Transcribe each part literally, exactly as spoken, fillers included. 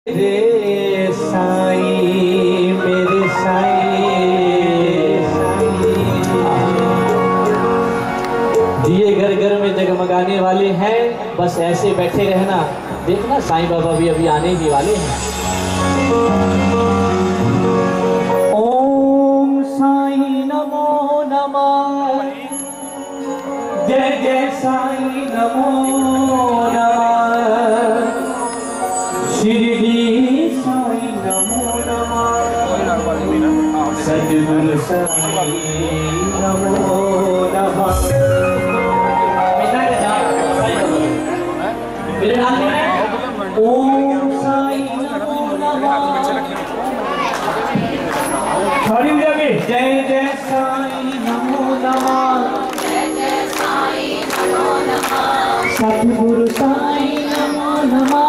मेरे साईं मेरे साईं दिए घर घर में जगमगाने वाले हैं। बस ऐसे बैठे रहना, देखना साईं बाबा भी अभी आने ही वाले हैं। ओम साईं नमो नमः, जय जय साईं नमो नमः, शिरडी साईं नमो नमः, सद्गुरु साईं नमो नमः। ओम साईं नमो नमः, जय जय साईं नमो नमः, सद्गुरु साईं नमो नमः,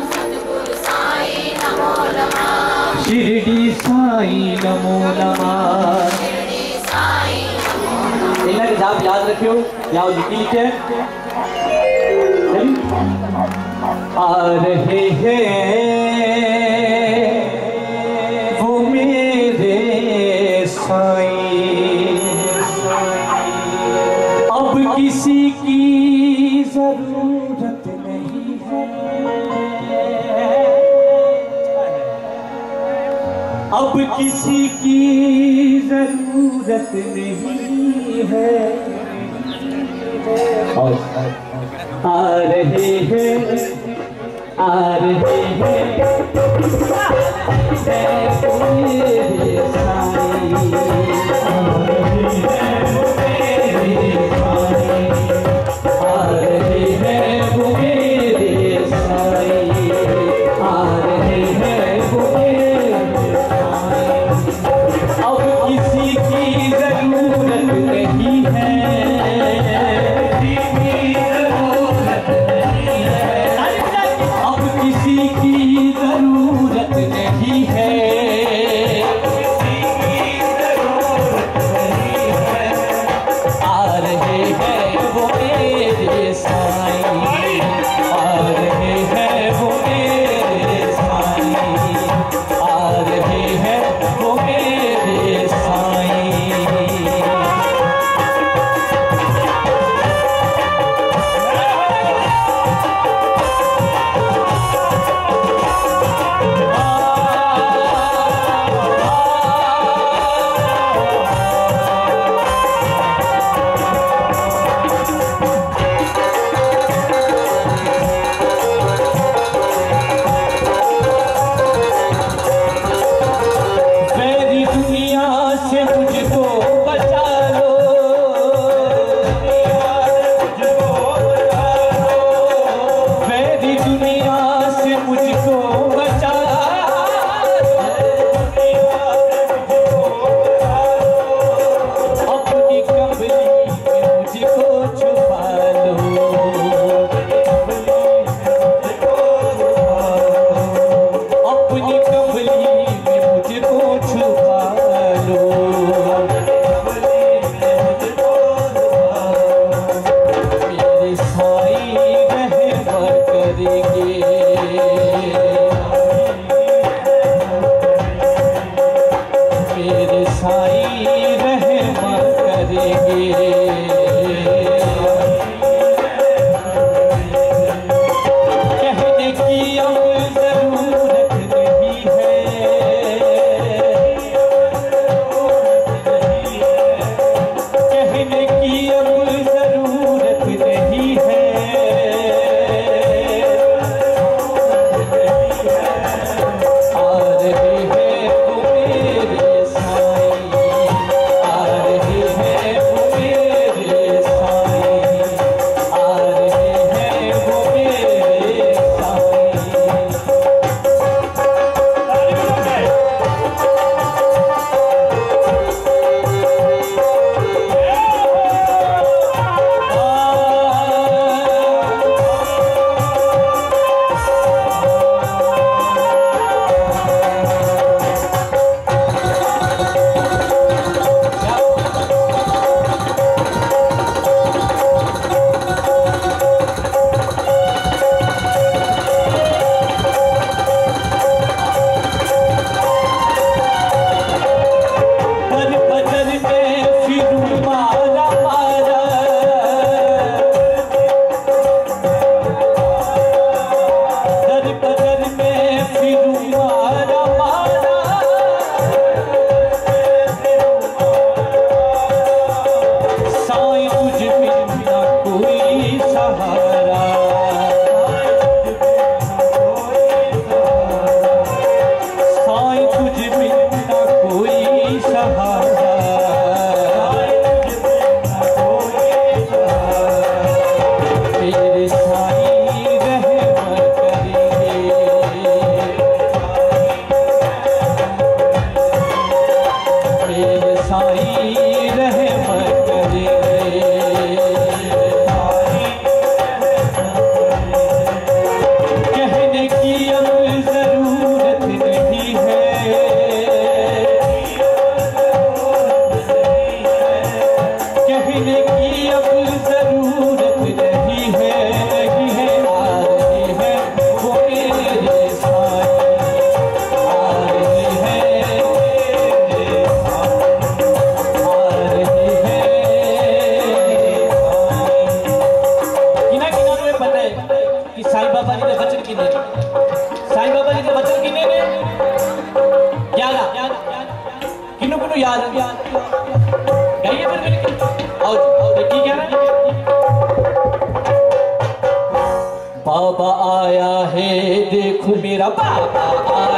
शिरडी साईं नमो नमः। इन्हें किताब याद रखियो, याद लिखे आ रहे हैं वो मेरे साईं, अब किसी की जरूरत नहीं है, अब किसी की जरूरत नहीं है। आ रहे हैं आ रहे हैं मेरे साईं, आ रहे हैं वो मेरे साईं, आ रहे हैं वो मेरे साईं, अब किसी की जरूरत नहीं है, अब किसी की जरूरत नहीं है, आ रहे हैं वो मेरे साईं, आ रहे हैं वो मेरे साईं, आ रहे हैं वो मेरे साईं। गाइए फिर मिलकर। आओ जी, आओ देखिए क्या है। बाबा आया है देखो मेरा बाबा आया